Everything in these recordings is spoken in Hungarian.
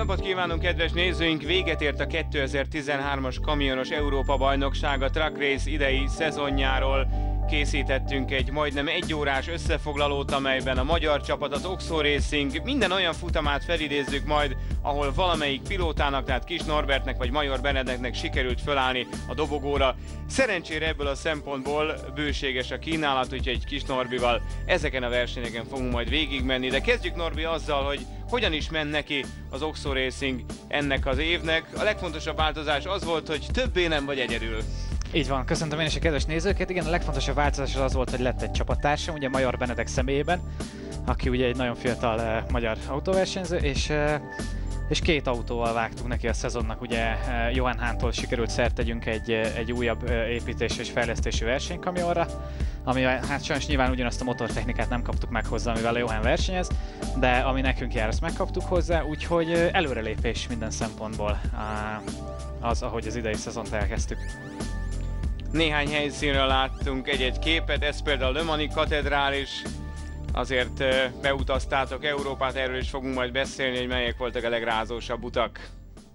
napot kívánunk, kedves nézőink! Véget ért a 2013-as kamionos Európa-bajnok a Truck Race idei szezonjáról. Készítettünk egy majdnem egyórás összefoglalót, amelyben a magyar csapat, az Oxo Racing minden olyan futamát felidézzük majd, ahol valamelyik pilótának, tehát Kis Norbertnek vagy Major Benedeknek sikerült fölállni a dobogóra. Szerencsére ebből a szempontból bőséges a kínálat, úgyhogy Kis Norbival ezeken a versenyeken fogunk majd végigmenni. De kezdjük, Norbi, azzal, hogy hogyan is ment neki az Oxo Racing ennek az évnek. A legfontosabb változás az volt, hogy többé nem vagy egyedül. Így van, köszöntöm én is a kedves nézőket. Igen, a legfontosabb változás az volt, hogy lett egy csapattársam, ugye Major Benedek személyében, aki ugye egy nagyon fiatal magyar autóversenyző, és két autóval vágtunk neki a szezonnak. Ugye Johan Hántól sikerült szert tegyünk egy újabb építés és fejlesztési versenykamionra, ami hát sajnos nyilván ugyanazt a motortechnikát nem kaptuk meg hozzá, amivel a Johan versenyez, de ami nekünk jár, azt megkaptuk hozzá, úgyhogy előrelépés minden szempontból az, ahogy az idei szezont elkezdtük. Néhány helyszínről láttunk egy-egy képet, ez például a Le Mani katedrális. Azért beutaztátok Európát, erről is fogunk majd beszélni, hogy melyek voltak a legrázósabb utak.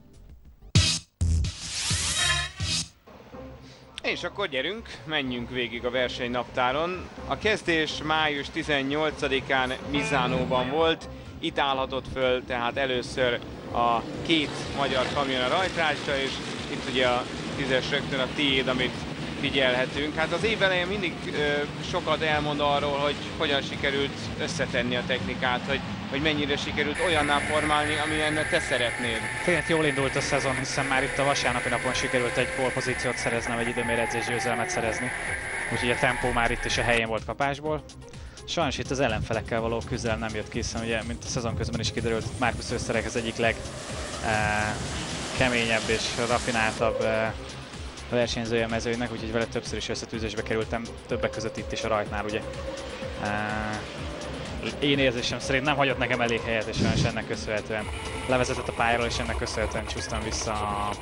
És akkor gyerünk, menjünk végig a versenynaptáron. A kezdés május 18-án Misánóban volt. Itt állhatott föl tehát először a két magyar kamion a rajtrácsra, és itt ugye a 10-es rögtön a tiéd, amit figyelhetünk. Hát az év elején mindig sokat elmond arról, hogy hogyan sikerült összetenni a technikát, hogy mennyire sikerült olyanná formálni, amilyen te szeretnéd. Tényleg jól indult a szezon, hiszen már itt a vasárnapi napon sikerült egy pole pozíciót szereznem, egy időméredzés győzelmet szerezni. Úgyhogy a tempó már itt is a helyén volt kapásból. Sajnos itt az ellenfelekkel való küzdelem nem jött ki, hiszen ugye, mint a szezon közben is kiderült, Markus Österreich az egyik legkeményebb és rafináltabb versenyzője a mezőnynek, úgyhogy vele többször is összetűzésbe kerültem, többek között itt is a rajtnál, ugye. Én érzésem szerint nem hagyott nekem elég helyet, és sajnos ennek köszönhetően levezetett a pályáról, és ennek köszönhetően csúsztam vissza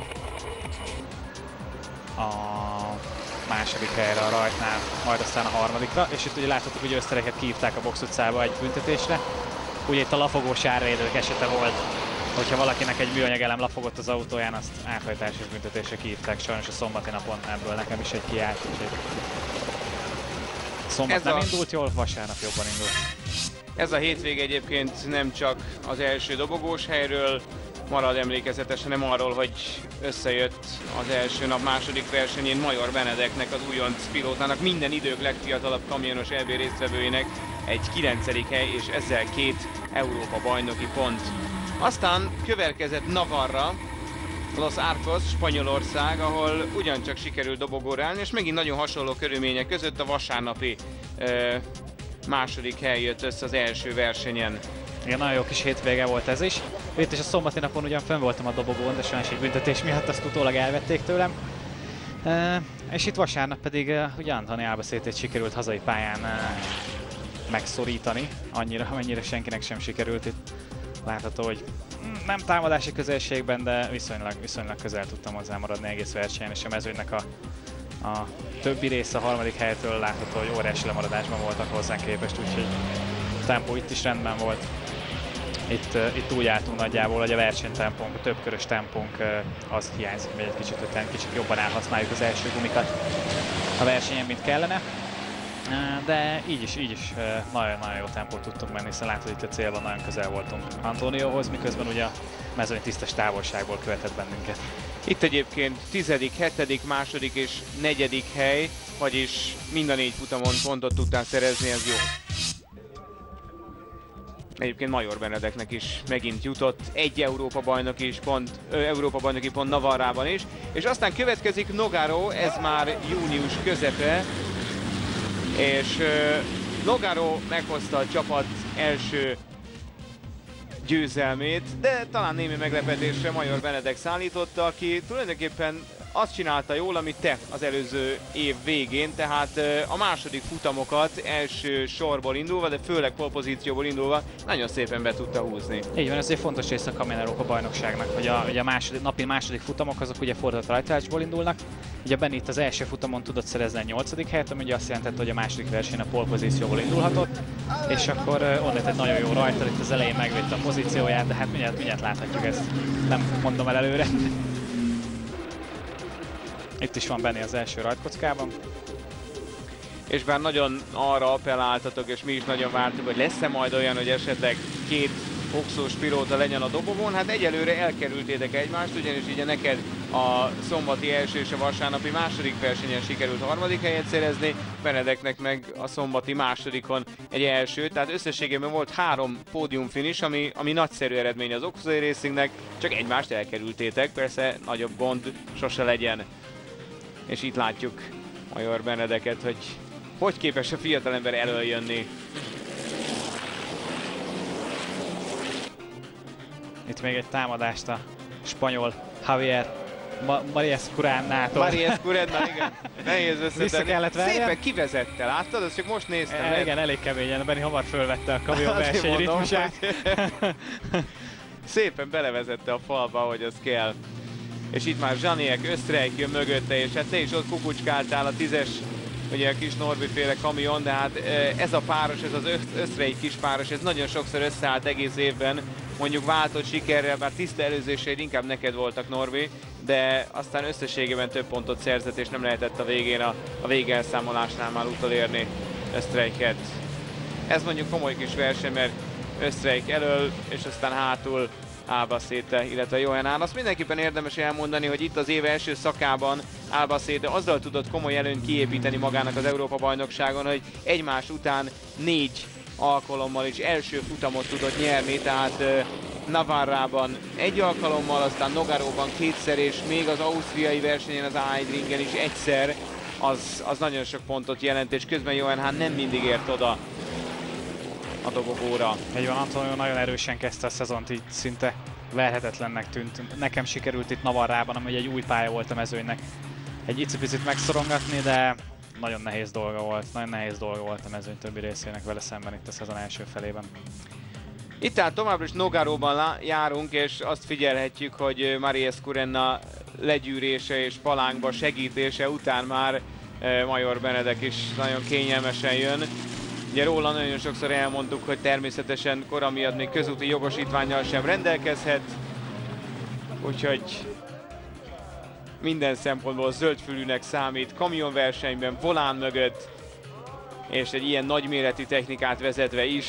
a második helyre a rajtnál, majd aztán a harmadikra, és itt ugye láthattuk, hogy Österreiket kiívták a box utcába egy büntetésre. Ugye itt a lafogós árvédők esete volt, hogyha valakinek egy műanyag elem lafogott az autóján, azt áthajtásos büntetésre kiívták. Sajnos a szombati napon ebből nekem is egy kiállt, úgyhogy szombat nem indult jól, vasárnap jobban indult. Ez a hétvége egyébként nem csak az első dobogós helyről marad emlékezetes, hanem arról, hogy összejött az első nap második versenyén Major Benedeknek, az újonc pilótának, minden idők legfiatalabb kamionos EB résztvevőjének egy 9. hely, és ezzel 2 Európa bajnoki pont. Aztán következett Navarra, Los Arcos, Spanyolország, ahol ugyancsak sikerült dobogóra állni, és megint nagyon hasonló körülmények között a vasárnapi második hely jött össze az első versenyen. Igen, nagyon jó kis hétvége volt ez is. Itt is a szombati napon ugyan fönn voltam a dobogón, de sajnos egy büntetés miatt azt utólag elvették tőlem. És itt vasárnap pedig ugye Antoni Albacetét sikerült hazai pályán megszorítani, annyira, amennyire senkinek sem sikerült itt. Látható, hogy nem támadási közelségben, de viszonylag közel tudtam hozzá maradni egész versenyen, és a mezőnynek a többi része a harmadik helytől látható, hogy óriási lemaradásban voltak hozzánk képest, úgyhogy a tempó itt is rendben volt. Itt úgy álltunk nagyjából, hogy a versenytempónk, a többkörös tempónk az hiányzik még egy kicsit jobban elhasználjuk az első gumikat a versenyen, mint kellene. De így is nagyon jó tempót tudtunk menni, hiszen látod, hogy itt a célban nagyon közel voltunk Antónióhoz, miközben ugye a mezőny tisztes távolságból követett bennünket. Itt egyébként 10., 7., második és 4. hely, vagyis mind a 4 futamon pontot tudtál szerezni, ez jó. Egyébként Major Benedeknek is megint jutott egy Európa bajnoki pont Navarrában is, és aztán következik Nogaro, ez már június közepe, és Nogaro meghozta a csapat első győzelmét, de talán némi meglepetésre Major Benedek szállította, aki tulajdonképpen azt csinálta jól, amit te az előző év végén, tehát a második futamokat első sorból indulva, de főleg polpozícióból indulva nagyon szépen be tudta húzni. Így van, ez egy fontos része a Camino Europa bajnokságnak, hogy ugye a napi második futamok azok ugye fordított rajtrácsból indulnak. Ugye Benni itt az első futamon tudott szerezni a 8. helyet, ami ugye azt jelentette, hogy a második versenyen a polpozícióból indulhatott, és akkor onnét egy nagyon jó rajta, itt az elején megvédte a pozícióját, de hát mindjárt láthatjuk ezt, nem mondom el előre. Itt is van Benni az első rajtkockában. És bár nagyon arra appelláltatok, és mi is nagyon vártuk, hogy lesz-e majd olyan, hogy esetleg két boxos pilóta legyen a dobogón, hát egyelőre elkerültétek egymást, ugyanis ugye neked a szombati első és a vasárnapi második versenyen sikerült harmadik helyet szerezni, Benedeknek meg a szombati másodikon egy első, tehát összességében volt 3 pódium finish, ami nagyszerű eredmény az Oxley Racingnek, csak egymást elkerültétek, persze nagyobb gond sose legyen. És itt látjuk Major Benedeket, hogy képes a fiatalember előjönni. Itt még egy támadást a spanyol Javier Mariescuránától. Mariescuránál, igen. Nehéz összetenni. Vissza kellett várni. Szépen kivezette, láttad? Azt csak most néztem. Igen, elég keményen. Benni hamar fölvette a kamion verseny ritmusát. Szépen belevezette a falba, hogy az kell. És itt már Zsaniek, Ösztrejk jön mögötte, és hát te is ott kukucskáltál a 10-es, ugye a kis Norbi féle kamion, de hát ez a páros, ez az Ösztrejk kis páros, ez nagyon sokszor összeállt egész évben, mondjuk váltott sikerrel, bár tiszta előzéseid inkább neked voltak, Norbi, de aztán összességében több pontot szerzett, és nem lehetett a végén a végelszámolásnál már utolérni Ösztrejket. Ez mondjuk komoly kis verseny, mert Ösztrejk elől, és aztán hátul Albacete, illetve Johannán. Azt mindenképpen érdemes elmondani, hogy itt az év első szakában Albacete azzal tudott komoly előnyt kiépíteni magának az Európa-bajnokságon, hogy egymás után 4 alkalommal is első futamot tudott nyerni, tehát Navarrában 1 alkalommal, aztán Nogaróban 2-szer, és még az ausztriai versenyen, az Aidringen is 1-szer, az nagyon sok pontot jelent, és közben Johannán nem mindig ért oda a dobogóra. Így van, Antonio nagyon erősen kezdte a szezont, így szinte verhetetlennek tűnt. Nekem sikerült itt Navarrában, ami egy új pálya volt a mezőnynek, egy icipicit megszorongatni, de nagyon nehéz dolga volt. Nagyon nehéz dolga volt a mezőny többi részének vele szemben itt a szezon első felében. Itt tehát továbbra is Nogaróban járunk, és azt figyelhetjük, hogy Mariescurena legyűrése és palánkba segítése után már Major Benedek is nagyon kényelmesen jön. Ugye róla nagyon sokszor elmondtuk, hogy természetesen kora miatt még közúti jogosítvánnyal sem rendelkezhet, úgyhogy minden szempontból zöldfülűnek számít, kamionversenyben, volán mögött, és egy ilyen nagyméretű technikát vezetve is,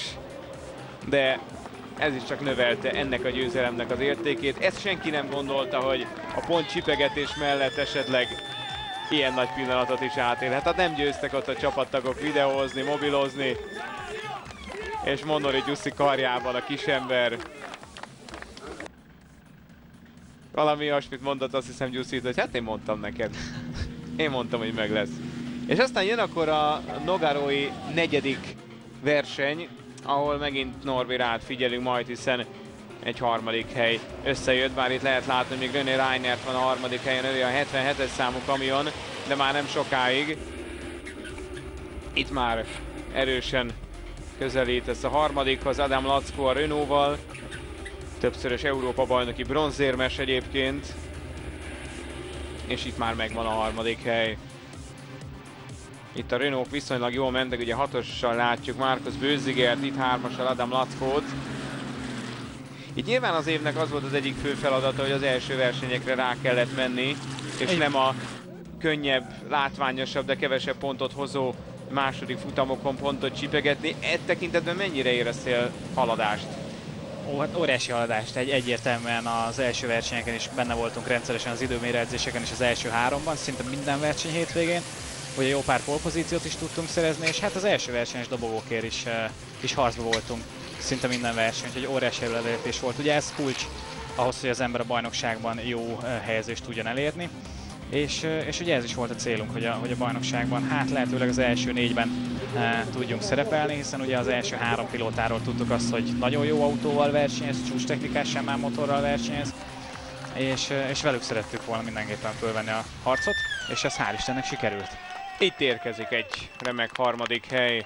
de ez is csak növelte ennek a győzelemnek az értékét. Ezt senki nem gondolta, hogy a pont csipegetés mellett esetleg ilyen nagy pillanatot is átélhet. Hát nem győztek ott a csapattagok videózni, mobilozni, és Monori Gyuszi karjában a kisember. Valami olyasmit mondott, azt hiszem Gyuszit, hogy hát én mondtam neked. Én mondtam, hogy meg lesz. És aztán jön akkor a nogarói 4. verseny, ahol megint Norbi rád figyelünk majd, hiszen egy 3. hely összejött, bár itt lehet látni, hogy még René Reinert van a 3. helyen, ő a 77-es számú kamion, de már nem sokáig. Itt már erősen közelítesz a 3-hoz, Adam Laczko a Renault-val, többszörös Európa-bajnoki bronzérmes egyébként, és itt már megvan a 3. hely. Itt a Renault viszonylag jól mentek, ugye 6-ossal látjuk Markus Bőzigert, itt 3-assal Adam Laczkót. Itt nyilván az évnek az volt az egyik fő feladata, hogy az első versenyekre rá kellett menni, és nem a könnyebb, látványosabb, de kevesebb pontot hozó második futamokon pontot csipegetni. E tekintetben mennyire éreztél haladást? Ó, hát óriási haladást, egyértelműen az első versenyeken is benne voltunk rendszeresen az időmérőedzéseken és az első 3-ban, szinte minden verseny hétvégén. Ugye jó pár polpozíciót is tudtunk szerezni, és hát az első versenyes dobogókért is harcba voltunk szinte minden verseny, úgyhogy óriási előrelépés volt. Ugye ez kulcs ahhoz, hogy az ember a bajnokságban jó helyezést tudjon elérni, és ugye ez is volt a célunk, hogy a bajnokságban hát lehetőleg az első 4-ben tudjunk szerepelni, hiszen ugye az első 3 pilótáról tudtuk azt, hogy nagyon jó autóval versenyez, csúcs technikás semmel motorral versenyez, és velük szerettük volna mindenképpen fölvenni a harcot, és ez hál' Istennek sikerült. Itt érkezik egy remek harmadik hely.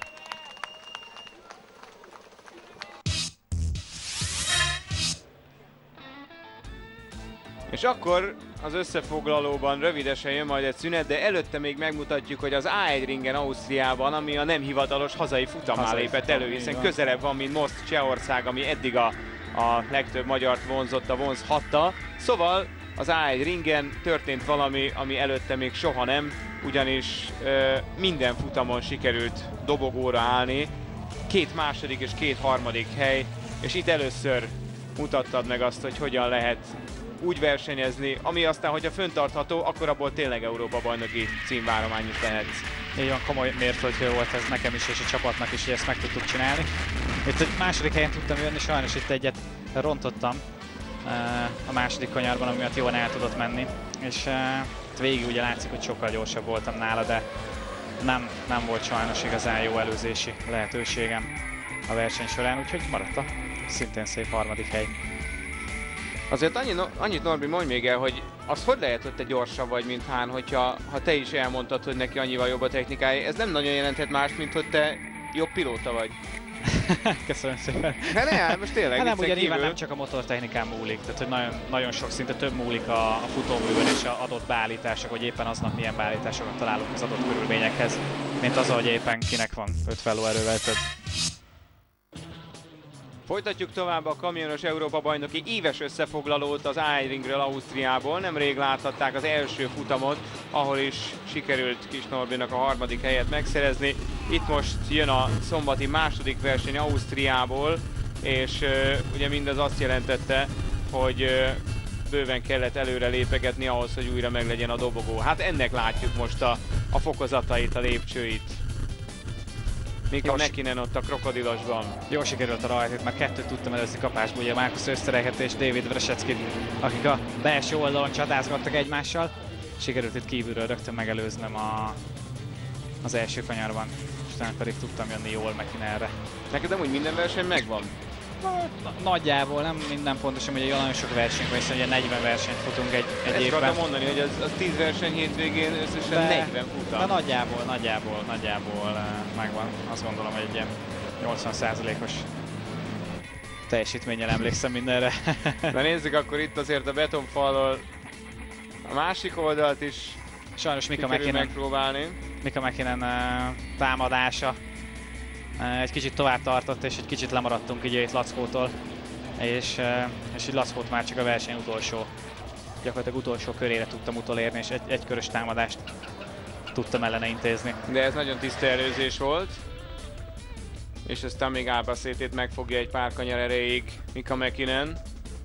És akkor az összefoglalóban rövidesen jön majd egy szünet, de előtte még megmutatjuk, hogy az A1 ringen Ausztriában, ami a nem hivatalos hazai futammal lépett elő, hiszen közelebb van, mint Most Csehország, ami eddig a legtöbb magyart vonzotta, vonzhatta. Szóval az A1 ringen történt valami, ami előtte még soha nem, ugyanis minden futamon sikerült dobogóra állni. 2 második és 2 harmadik hely, és itt először mutattad meg azt, hogy hogyan lehet úgy versenyezni, ami aztán, hogyha föntartható, akkor abból tényleg Európa-bajnoki címváromány is lehet. Így van, komoly mérföldkő volt ez nekem is, és a csapatnak is, hogy ezt meg tudtuk csinálni. Itt egy második helyen tudtam jönni, sajnos itt egyet rontottam a második kanyarban, ami miatt jól el tudott menni. És végig ugye látszik, hogy sokkal gyorsabb voltam nála, de nem volt sajnos igazán jó előzési lehetőségem a verseny során, úgyhogy maradt a szintén szép harmadik hely. Azért annyit Norbi, mondj még el, hogy az hogy lehet, hogy te gyorsabb vagy, mint Hán, hogyha te is elmondtad, hogy neki annyival jobb a technikája. Ez nem nagyon jelenthet más, mint hogy te jobb pilóta vagy. Köszönöm szépen. Hát ne, most tényleg. Hát nem, ugye nyilván nem csak a motortechnikán múlik, tehát hogy nagyon sok szinte több múlik a futóművön és a adott beállítások, hogy éppen aznap milyen beállításokat találunk az adott körülményekhez, mint az, hogy éppen kinek van 50 lóerővel több. Folytatjuk tovább a kamionos Európa-bajnoki éves összefoglalót az A1 ringről Ausztriából. Nemrég láthatták az első futamot, ahol is sikerült Kis Norbinak a harmadik helyet megszerezni. Itt most jön a szombati második verseny Ausztriából, és ugye mindez azt jelentette, hogy bőven kellett előre lépegetni ahhoz, hogy újra meglegyen a dobogó. Hát ennek látjuk most a fokozatait, a lépcsőit. Mika Mäkinen ott a krokodilosban. Jól sikerült a rajt, már 2 tudtam előzni kapásból, ugye Markus Österreicher és David Vrasecki, akik a belső oldalon csatázgattak egymással. Sikerült itt kívülről rögtön megelőznem az első kanyarban, és utána pedig tudtam jönni jól Mäkinenre. Neked amúgy minden verseny megvan? Nagyjából, nem minden pontosan, ugye nagyon sok verseny van, hiszen ugye 40 versenyt futunk egy évben. Ezt akartam mondani, hogy az 10 verseny hétvégén összesen 40 futam. De nagyjából megvan. Azt gondolom, hogy egy ilyen 80%-os teljesítménnyel emlékszem mindenre. Na nézzük akkor itt azért a betonfallal a másik oldalt is. Sajnos Mika Mäkinen támadása egy kicsit tovább tartott, és egy kicsit lemaradtunk így Lackótól, és így Lackót már csak a verseny gyakorlatilag utolsó körére tudtam utolérni, és egy körös támadást tudtam ellene intézni. De ez nagyon tiszta előzés volt, és aztán még Albacetét megfogja egy pár kanyar erejéig Mika Mäkinen.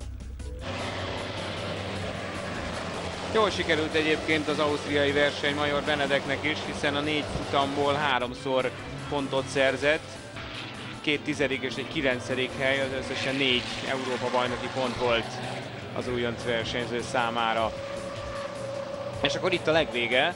Jól sikerült egyébként az ausztriai verseny Major Benedeknek is, hiszen a 4 futamból 3-szor pontot szerzett. 2 tizedik és egy 9. hely, az összesen 4 Európa-bajnoki pont volt az újonc versenyző számára. És akkor itt a legvége.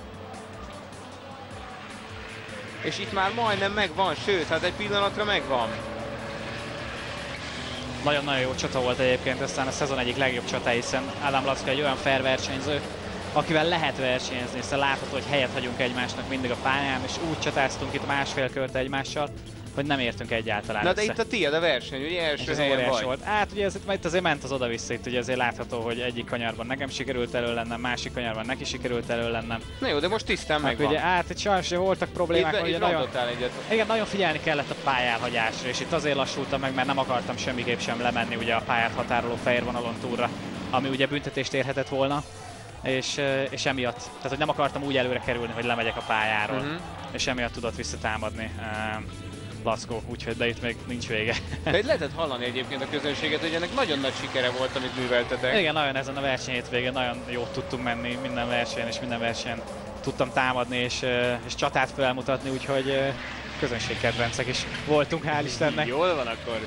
És itt már majdnem megvan, sőt, hát egy pillanatra megvan. Nagyon-nagyon jó csata volt egyébként, aztán a szezon egyik legjobb csata, hiszen Adam Lacko egy olyan fair versenyző, akivel lehet versenyezni, hiszen látható, hogy helyet hagyunk egymásnak mindig a pályán, és úgy csatáztunk itt másfél kört egymással, hogy nem értünk egyáltalán. Na de itt a tiéd a verseny, ugye első helyen vagy. Volt. Hát ugye itt azért ment az oda-vissza, itt ugye azért látható, hogy egyik kanyarban nekem sikerült elő lennem, másik kanyarban neki sikerült elő lennem. Na jó, de most tisztán megvan. Ugye, hát itt sajnos voltak problémák, itt nagyon figyelni kellett a pályárhagyásra, és itt azért lassultam meg, mert nem akartam semmiképp sem lemenni ugye a pályát határoló fehér vonalon túlra, ami ugye büntetést érhetett volna. És emiatt, tehát hogy nem akartam úgy előre kerülni, hogy lemegyek a pályáról, és emiatt tudott visszatámadni Lacko, úgyhogy de itt még nincs vége. De itt lehetett hallani egyébként a közönséget, hogy ennek nagyon nagy sikere volt, amit műveltetek. Igen, nagyon ezen a verseny hétvégén nagyon jót tudtunk menni minden versenyen, és minden versenyen tudtam támadni és csatát felmutatni, úgyhogy közönségkedvencek is voltunk, hál' Istennek. Jól van akkor.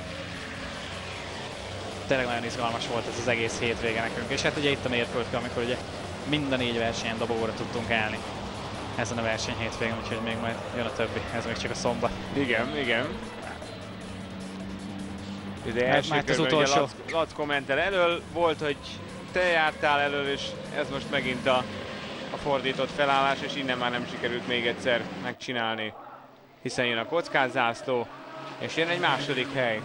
Tényleg nagyon izgalmas volt ez az egész hétvége nekünk, és hát ugye itt a mérföldkő, amikor ugye mind a 4 versenyen dobogóra tudtunk állni ezen a verseny hétvégén, úgyhogy még majd jön a többi, ez még csak a szombat. Igen, igen. Ugye első az körben utolsó. Lackó ment el elől, volt, hogy te jártál elől, és ez most megint a fordított felállás, és innen már nem sikerült még egyszer megcsinálni. Hiszen jön a kockázzászló, és jön egy második hely.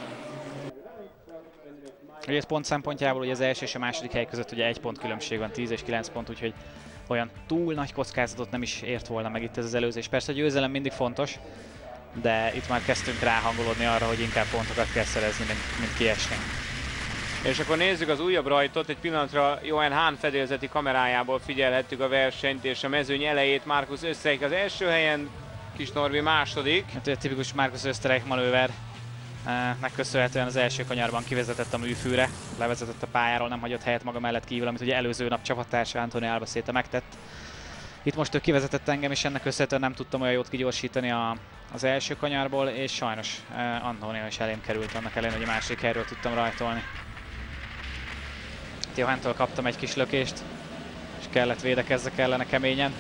Ugye ez pont szempontjából ugye az első és a második hely között ugye 1 pont különbség van, 10 és 9 pont, úgyhogy olyan túl nagy kockázatot nem is ért volna meg itt ez az előzés. Persze a győzelem mindig fontos, de itt már kezdtünk ráhangolódni arra, hogy inkább pontokat kell szerezni, mint kiesni. És akkor nézzük az újabb rajtot, egy pillanatra Johan Hahn fedélzeti kamerájából figyelhettük a versenyt és a mezőny elejét. Markus Österreich az első helyen, Kis Norbi második. Hát egy tipikus Markus Österreich manőver. Megköszönhetően az első kanyarban kivezetett a műfűre, levezetett a pályáról, nem hagyott helyet maga mellett kívül, amit ugye előző nap csapattársa Antonio Albacete megtett. Itt most ő kivezetett engem, és ennek köszönhetően nem tudtam olyan jót kigyorsítani az első kanyarból, és sajnos Antonio is elém került, annak ellenére, hogy a másik helyről tudtam rajtolni. Johantól kaptam egy kis lökést, és kellett védekezzek ellene keményen.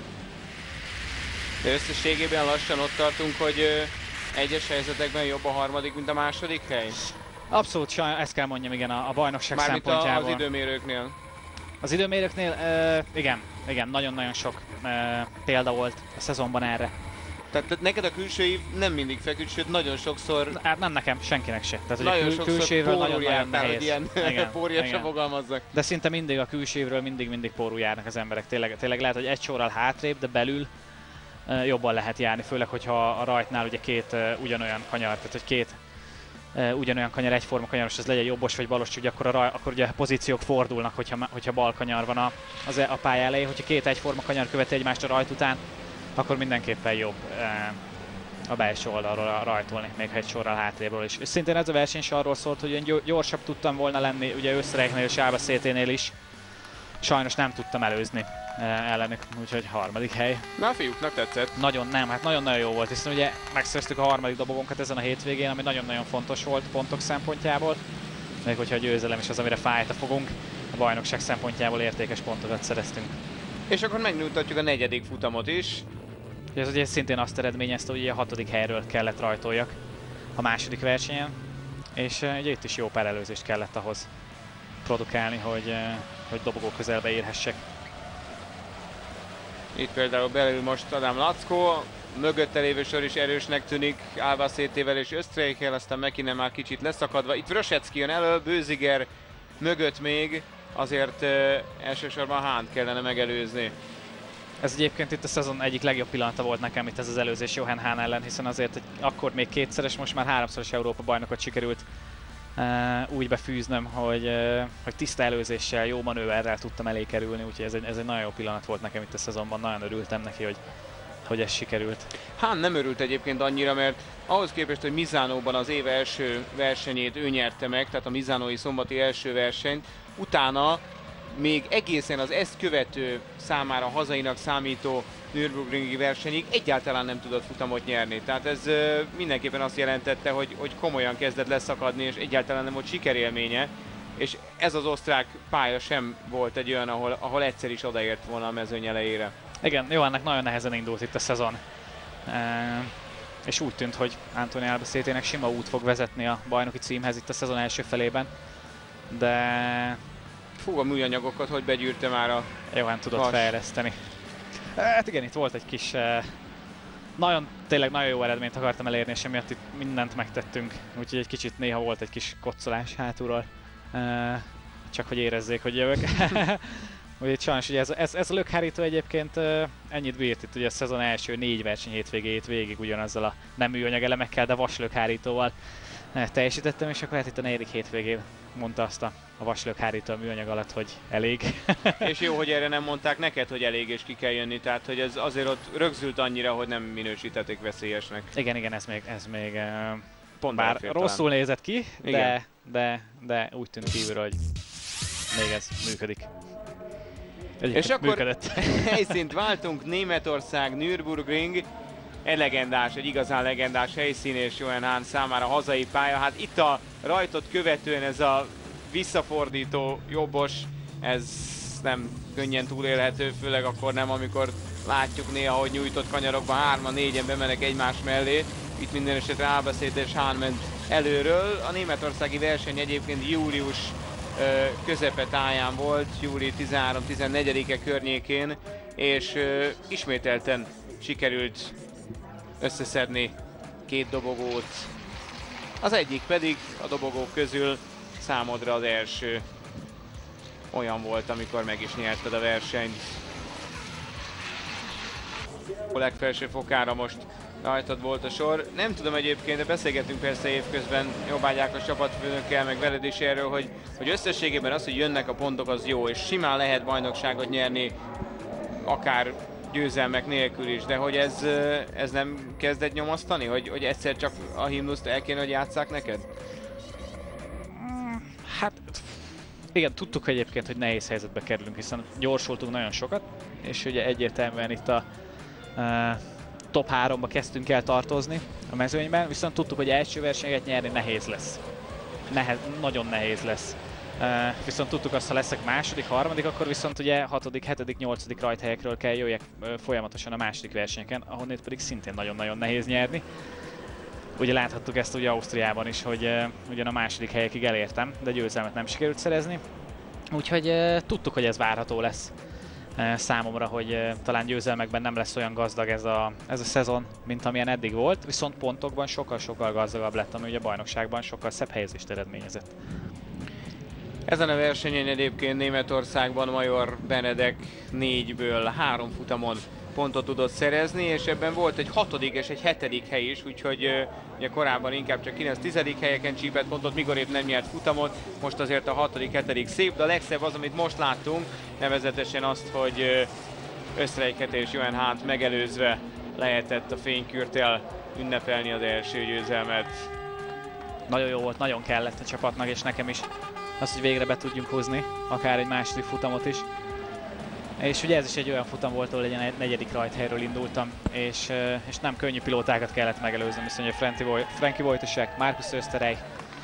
De összességében lassan ott tartunk, hogy egyes helyzetekben jobb a harmadik, mint a második hely? Abszolút, ezt kell mondjam, igen, a bajnokság szempontjából. Mármint az időmérőknél? Az időmérőknél igen, nagyon-nagyon sok példa volt a szezonban erre. Tehát neked a külsői nem mindig feküdt, sőt nagyon sokszor... Hát nem nekem, senkinek se. Tehát nagyon sokszor külsőről nagyon nehéz. Ilyen pórjásra fogalmazzak. De szinte mindig a külsőről mindig pórul járnak az emberek. Tényleg lehet, hogy egy sorral hátrébb, de belül jobban lehet járni, főleg, hogyha a rajtnál ugye két ugyanolyan kanyar, tehát hogy két ugyanolyan kanyar, egyforma kanyaros, az legyen jobbos vagy balos, ugye akkor ugye a pozíciók fordulnak, hogyha bal kanyar van a pálya elején, hogyha két egyforma kanyar követi egymást a rajt után, akkor mindenképpen jobb a belső oldalról rajtolni, még ha egy sorral hátrébről is. És szintén ez a verseny is arról szólt, hogy én gyorsabb tudtam volna lenni, ugye Österreichnél és Albacete-nél is. Sajnos nem tudtam előzni ellenük, úgyhogy harmadik hely. Na, a fiúknak tetszett. Hát nagyon-nagyon jó volt, hiszen ugye megszereztük a harmadik dobogunkat ezen a hétvégén, ami nagyon-nagyon fontos volt pontok szempontjából. Még hogyha a győzelem is az, amire fájt a fogunk, a bajnokság szempontjából értékes pontokat szereztünk. És akkor megmutatjuk a negyedik futamot is. Ez ugye szintén azt eredményezte, hogy a hatodik helyről kellett rajtoljak a második versenyen, és ugye itt is jó pár előzést kellett ahhoz produkálni, hogy dobogó közelbe érhessek. Itt például belül most Adam Lackó, mögötte lévő sor is erősnek tűnik Albacete-vel és Österreich-el, aztán McKinnon már kicsit leszakadva. Itt Vrösecki jön elő, Bőziger mögött még, azért elsősorban Hahnt kellene megelőzni. Ez egyébként itt a szezon egyik legjobb pillanata volt nekem itt ez az előzés Johan Hahn ellen, hiszen azért akkor még kétszeres, most már háromszoros Európa bajnokot sikerült úgy befűznöm, hogy tiszta előzéssel, jó manőverrel tudtam elé kerülni, úgyhogy ez egy nagyon jó pillanat volt nekem itt a szezonban, nagyon örültem neki, hogy ez sikerült. Hahn nem örült egyébként annyira, mert ahhoz képest, hogy Misánóban az év első versenyét ő nyerte meg, tehát a misánói szombati első versenyt, utána még egészen az ezt követő számára hazainak számító Nürburgringi versenyig egyáltalán nem tudott futamot nyerni. Tehát ez mindenképpen azt jelentette, hogy komolyan kezdett leszakadni, és egyáltalán nem volt sikerélménye. És ez az osztrák pálya sem volt egy olyan, ahol egyszer is odaért volna a mezőny elejére. Igen, Johannek nagyon nehezen indult itt a szezon. És úgy tűnt, hogy Antonio Albacete-nek sima út fog vezetni a bajnoki címhez itt a szezon első felében. De... Fú, a műanyagokat hogy begyűrte már a... Johan tudott fejleszteni. Hát igen, itt volt egy kis... tényleg nagyon jó eredményt akartam elérni, és emiatt itt mindent megtettünk. Úgyhogy egy kicsit néha volt egy kis koccolás hátulról. Csak hogy érezzék, hogy jövök. Úgyhogy sajnos ugye ez a lökhárító egyébként ennyit bírt itt ugye a szezon első 4 verseny hétvégéjét végig ugyanazzal a nem műanyag elemekkel, de vaslökhárítóval teljesítettem, és akkor hát itt a 4. hétvégén mondta azt a vaslökhárító a műanyag alatt, hogy elég. És jó, hogy erre nem mondták neked, hogy elég és ki kell jönni, tehát hogy ez azért ott rögzült annyira, hogy nem minősítették veszélyesnek. Igen, ez még pont bár rosszul nézett ki, de úgy tűnt kívülről, hogy még ez működik. És akkor helyszínt váltunk, Németország, Nürburgring, egy igazán legendás helyszín, és Johan Hahn számára hazai pálya. Hát itt a rajtot követően ez a visszafordító jobbos, ez nem könnyen túlélhető, főleg akkor nem, amikor látjuk néha, hogy nyújtott kanyarokban 3-4-en bemennek egymás mellé. itt minden esetre Albacete és Hahn ment előről. A németországi verseny egyébként július közepetáján volt, júli 13-14-e környékén, és ismételten sikerült összeszedni két dobogót. Az egyik pedig a dobogók közül számodra az első olyan volt, amikor meg is nyerted a versenyt. A legfelső fokára most rajtad volt a sor. Nem tudom egyébként, de beszélgetünk persze évközben Jobb Ágyákos csapatfőnökkel, meg veled is erről, hogy összességében az, hogy jönnek a pontok, az jó, és simán lehet bajnokságot nyerni, akár győzelmek nélkül is, de hogy ez nem kezdett nyomasztani? Hogy egyszer csak a himnuszt el kéne, hogy játsszák neked? Hát igen, tudtuk egyébként, hogy nehéz helyzetbe kerülünk, hiszen gyorsultunk nagyon sokat, és ugye egyértelműen itt a top 3-ba kezdtünk el tartozni a mezőnyben, viszont tudtuk, hogy első versenyeket nyerni nehéz lesz. Nagyon nehéz lesz. Viszont tudtuk azt, ha leszek második, harmadik, akkor viszont ugye 6., 7., 8. rajthelyekről kell jöjjek folyamatosan a második versenyeken, ahonnét pedig szintén nagyon-nagyon nehéz nyerni. Ugye láthattuk ezt ugye Ausztriában is, hogy ugyan a második helyekig elértem, de győzelmet nem sikerült szerezni. Úgyhogy tudtuk, hogy ez várható lesz számomra, hogy talán győzelmekben nem lesz olyan gazdag ez a szezon, mint amilyen eddig volt, viszont pontokban sokkal-sokkal gazdagabb lett, ami ugye a bajnokságban sokkal szebb helyezést eredményezett. Ezen a versenyen egyébként Németországban Major Benedek 4-ből 3 futamon pontot tudott szerezni, és ebben volt egy 6. és egy 7. hely is, úgyhogy ugye korábban inkább csak 9-10. helyeken csípett pontot, mikor épp nem nyert futamot, most azért a 6., 7. szép, de a legszebb az, amit most láttunk, nevezetesen azt, hogy Österreicher és Johan Hahnt megelőzve lehetett a fénykürttel ünnepelni az első győzelmet. Nagyon jó volt, nagyon kellett a csapatnak, és nekem is az, hogy végre be tudjunk hozni, akár egy második futamot is. És ugye ez is egy olyan futam volt, ahol egy 4. rajthelyről indultam, és nem könnyű pilótákat kellett megelőzni, viszont Frankie Wojtaszek, Markus Österreich,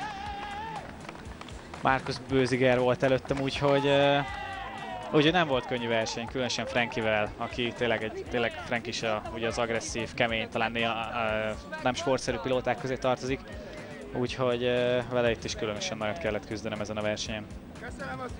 Markus Bösiger volt előttem, úgyhogy nem volt könnyű verseny, különösen Frankivel, aki tényleg Frank is ugye az agresszív, kemény, talán nem sportszerű pilóták közé tartozik. Úgyhogy vele itt is különösen nagyot kellett küzdenem ezen a versenyen. Köszönöm a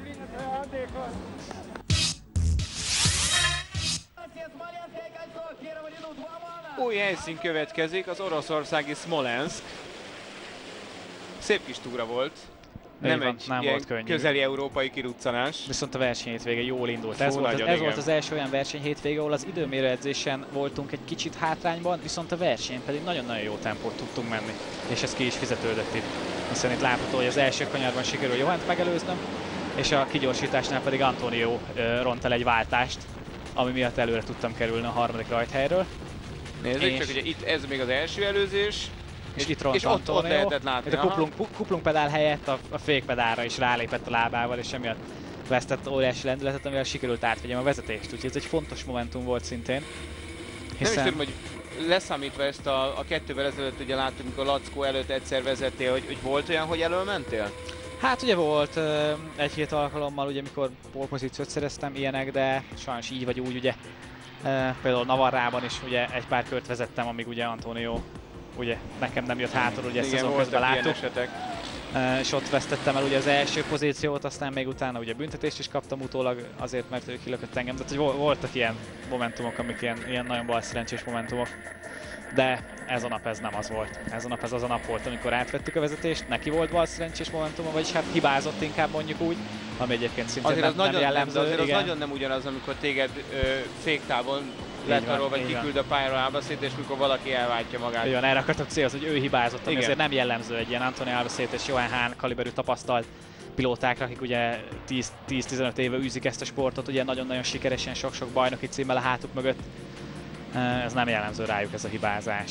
új helyszín következik, az oroszországi Smolensk. Szép kis túra volt. Nem volt könnyű. Közeli európai kiruccanás. Viszont a verseny hétvége jól indult. Ez volt az első olyan verseny hétvége, ahol az időmérő edzésen voltunk egy kicsit hátrányban, viszont a verseny pedig nagyon-nagyon jó tempót tudtunk menni. És ez ki is fizetődött itt. Hiszen itt látható, hogy az első kanyarban sikerül Johannt megelőznöm, és a kigyorsításnál pedig Antonio ront el egy váltást, ami miatt előre tudtam kerülni a 3. rajthelyről. Nézzük csak, ugye itt ez még az első előzés. És itt ront Antonio. Ott lehetett látni. Itt a kuplungpedál helyett a fékpedálra is rálépett a lábával, és emiatt vesztett óriási lendületet, amivel sikerült átvegyem a vezetést. Úgyhogy ez egy fontos momentum volt szintén. Hiszen... Nem is tudom, hogy leszámítva ezt a 2-vel ezelőtt ugye láttuk, amikor Lackó előtt egyszer vezettél, hogy volt olyan, hogy elől mentél? Hát ugye volt egy-két alkalommal, ugye, amikor pole-pozíciót szereztem ilyenek, de sajnos így vagy úgy, ugye. Például Navarrában is ugye egy pár kört vezettem, amíg ugye Antonio ugye nekem nem jött hátul, ugye ezt azon közben láttuk. És ott vesztettem el ugye az első pozíciót, aztán még utána ugye büntetést is kaptam utólag azért, mert ő kilökött engem. Tehát hogy voltak ilyen momentumok, amik ilyen nagyon balszerencsés momentumok. De ez a nap ez nem az volt. Ez a nap ez az a nap volt, amikor átvettük a vezetést, neki volt balszerencsés momentuma, vagyis hát hibázott inkább mondjuk úgy, ami egyébként szintén nem jellemző. Azért az nagyon nem ugyanaz, amikor téged féktávon letarol, vagy kiküld a pályáról Albacete, és mikor valaki elváltja magát. Igen, erre akartok célozni, hogy ő hibázott, ami azért nem jellemző egy ilyen Antonio Albacete és Johan Hahn kaliberű tapasztalt pilótákra, akik ugye 10-15 éve űzik ezt a sportot, ugye nagyon-nagyon sikeresen, sok-sok bajnoki címmel a hátuk mögött. Ez nem jellemző rájuk, ez a hibázás.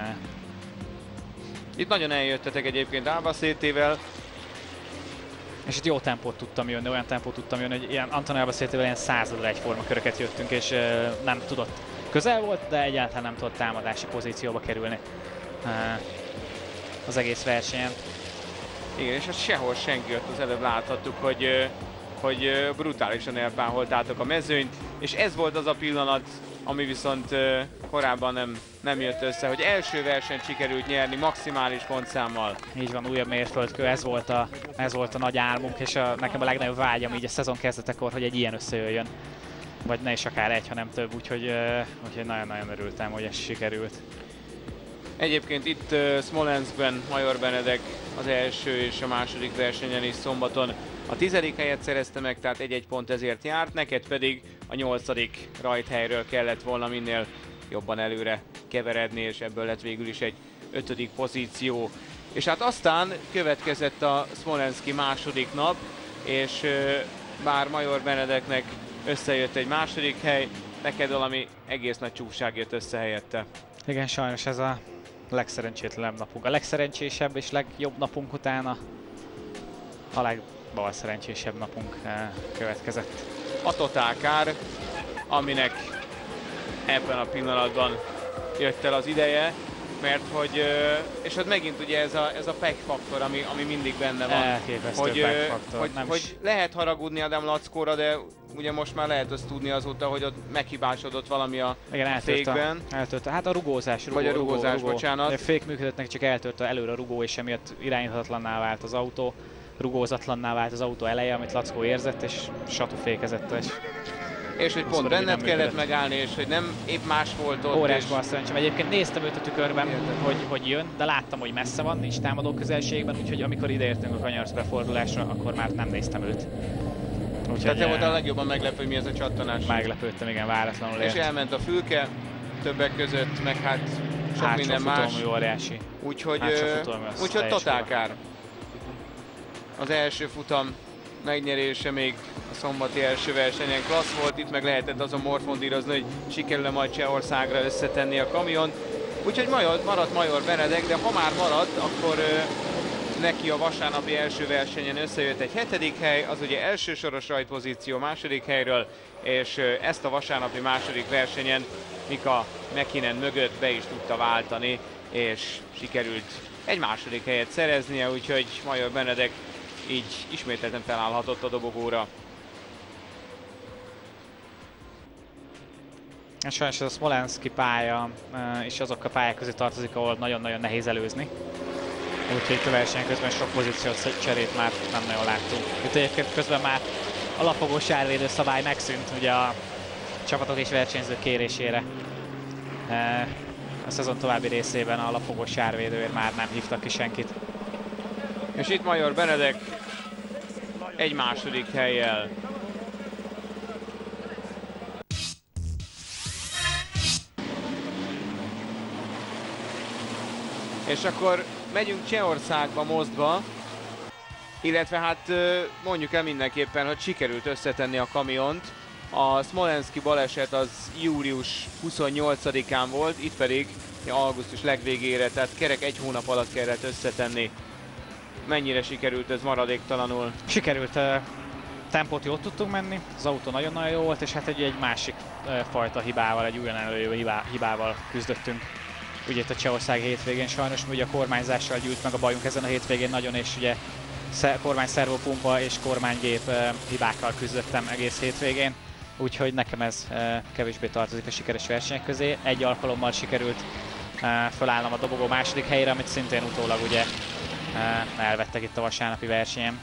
Itt nagyon eljöttetek egyébként Albacete-vel. És itt jó tempót tudtam jönni, olyan tempót tudtam jönni, hogy ilyen Antonio Albacete-vel ilyen 100-ra egyforma köröket jöttünk, és nem tudott. Közel volt, de egyáltalán nem tudott támadási pozícióba kerülni az egész versenyen. Igen, és sehol senki jött, az előbb láthattuk, hogy brutálisan elpáholtátok a mezőnyt, és ez volt az a pillanat, ami viszont korábban nem jött össze, hogy első versenyt sikerült nyerni maximális pontszámmal. Így van, újabb mérföldkő, ez volt a nagy álmunk, és nekem a legnagyobb vágyam így a szezon kezdetekor, hogy egy ilyen összejöjjön. Vagy ne is akár egy, hanem több, úgyhogy nagyon-nagyon örültem, hogy ez sikerült. Egyébként itt Smolenskben Major Benedek az első és a második versenyen is szombaton a 10. helyet szerezte meg, tehát egy-egy pont ezért járt, neked pedig a 8. rajthelyről kellett volna minél jobban előre keveredni, és ebből lett végül is egy 5. pozíció. És hát aztán következett a Smolenski második nap, és bár Major Benedeknek összejött egy második hely, neked valami egész nagy csúfság jött össze helyette. Igen, sajnos ez a legszerencsétlenebb napunk. A legszerencsésebb és legjobb napunk utána a legbalszerencsésebb napunk következett. A Total Car, aminek ebben a pillanatban jött el az ideje, mert hogy, és hát megint ugye ez a pech faktor, ami mindig benne van. Elképesztő pech faktor. Hogy lehet haragudni Adam Lackóra, de ugye most már lehet azt tudni azóta, hogy ott meghibásodott valami a fékben. Eltört. Hát a rugózás. Vagy a rugózás, bocsánat. A fék működött neki, csak eltört előre a rugó, és emiatt irányíthatatlanná vált az autó. Rugózatlanná vált az autó eleje, amit Lackó érzett, és satúfékezett. És hogy pont benned kellett megállni, és hogy nem épp más volt ott. Óriásban a szerencsém. Egyébként néztem őt a tükörben, hogy jön, de láttam, hogy messze van, nincs támadó közelségben, úgyhogy amikor ideértünk a kanyarszbefordulásra, akkor már nem néztem őt. Tehát te volt a legjobban meglepő, hogy mi ez a csattanás? Meglepődtem, igen, váratlanul ért. És elment a fülke, többek között, meg hát sok minden más. Óriási. Úgyhogy Total Car. Az első futam megnyerése még a szombati első versenyen klassz volt, itt meg lehetett azon morfondírozni, hogy sikerül-e majd Csehországra összetenni a kamiont. Úgyhogy maradt Major Benedek, de ha már maradt, akkor neki a vasárnapi első versenyen összejött egy 7. hely, az ugye első soros rajtpozíció második helyről, és ezt a vasárnapi második versenyen Mika Mäkinen mögött be is tudta váltani, és sikerült egy második helyet szereznie, úgyhogy Major Benedek így ismételten felállhatott a dobogóra. Sajnos ez a Smolenski pálya és azok a pályák közé tartozik, ahol nagyon-nagyon nehéz előzni. Úgyhogy a verseny közben sok pozíciós cserét már nem nagyon láttunk. Itt egyébként közben már a lapogós sárvédő szabály megszűnt ugye a csapatok és versenyzők kérésére. A szezon további részében a lapogós sárvédőért már nem hívtak ki senkit. És itt Major Benedek egy második hellyel. És akkor megyünk Csehországba, Moszkva, illetve hát mondjuk el mindenképpen, hogy sikerült összetenni a kamiont. A Smolenski baleset az július 28-án volt, itt pedig augusztus legvégére, tehát kerek egy hónap alatt kellett összetenni. Mennyire sikerült ez maradéktalanul? Sikerült, tempót jól tudtunk menni, az autó nagyon-nagyon jó volt, és hát egy másik fajta hibával, egy újon előjövő hibával küzdöttünk. Ugye itt a Csehország hétvégén sajnos ugye a kormányzással gyűlt meg a bajunk ezen a hétvégén nagyon, és ugye kormány szervopumpa és kormánygép hibákkal küzdöttem egész hétvégén. Úgyhogy nekem ez kevésbé tartozik a sikeres versenyek közé. Egy alkalommal sikerült fölállnom a dobogó második helyére, amit szintén utólag ugye elvettek itt a vasárnapi versenyen.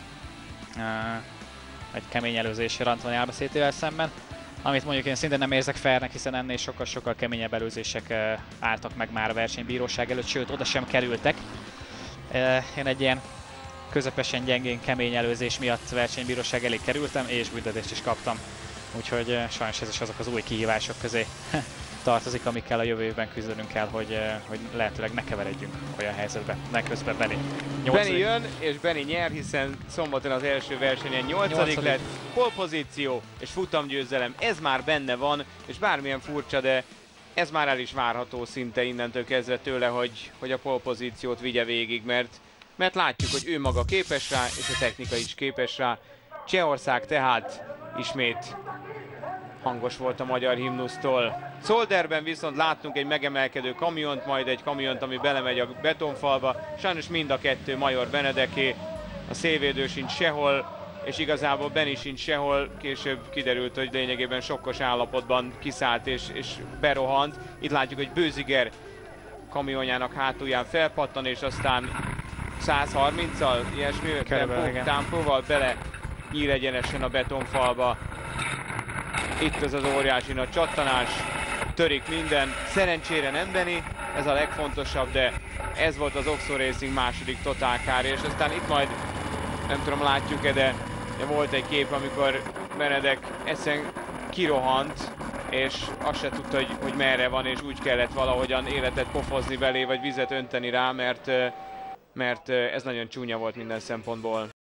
Egy kemény előzésére Antoni Albacétével szemben. Amit mondjuk én szintén nem érzek fairnek, hiszen ennél sokkal keményebb előzések álltak meg már a versenybíróság előtt, sőt oda sem kerültek. Én egy ilyen közepesen gyengén kemény előzés miatt versenybíróság elé kerültem, és büntetést is kaptam. Úgyhogy sajnos ez is azok az új kihívások közé tartozik, amikkel a jövő évben küzdenünk kell, hogy lehetőleg ne keveredjünk olyan helyzetbe. De közben Benny jön, és Benny nyer, hiszen szombaton az első versenyen 8. lett, polpozíció és futamgyőzelem, ez már benne van, és bármilyen furcsa, de ez már el is várható szinte innentől kezdve tőle, hogy a polpozíciót vigye végig, mert látjuk, hogy ő maga képes rá, és a technika is képes rá. Csehország tehát ismét hangos volt a magyar himnusztól. Zolderben viszont láttunk egy megemelkedő kamiont, majd egy kamiont, ami belemegy a betonfalba. Sajnos mind a kettő Major Benedeké. A szélvédő sincs sehol, és igazából Benny sincs sehol, később kiderült, hogy lényegében sokkos állapotban kiszállt és berohant. Itt látjuk, hogy Bőziger kamionjának hátulján felpattan, és aztán 130-al, ilyesmi tempóval bele nyír egyenesen a betonfalba. Itt az óriási nagy csattanás, törik minden, szerencsére nem Benny, ez a legfontosabb, de ez volt az Oxo Racing második totálkárja, és aztán itt majd, nem tudom látjuk-e, de volt egy kép, amikor Benedek egyszerűen kirohant, és azt se tudta, hogy merre van, és úgy kellett valahogyan életet pofozni belé, vagy vizet önteni rá, mert ez nagyon csúnya volt minden szempontból.